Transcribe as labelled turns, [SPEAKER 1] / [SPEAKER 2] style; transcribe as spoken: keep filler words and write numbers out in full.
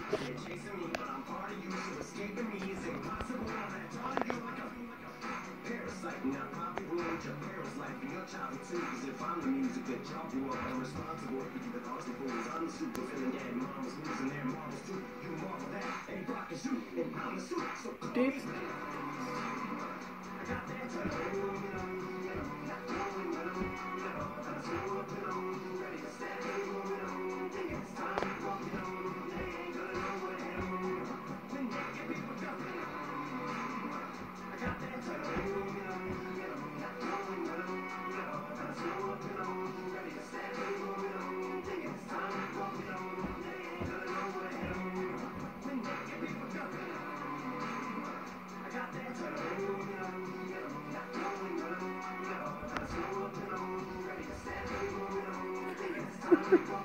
[SPEAKER 1] chasing me, but I'm part of you, so escaping me is impossible. I'm at on you like a parasite. Now probably ruined your parents' life and your childhood too. Cause if I'm the music that y'all grew up, I'm responsible for you. The lost boys, I'm the super villain. Yeah, mom was losing their marbles too. You marvel that, ain't block and shoot, and I'm the suit. So call me. I got that time.
[SPEAKER 2] Ha ha ha.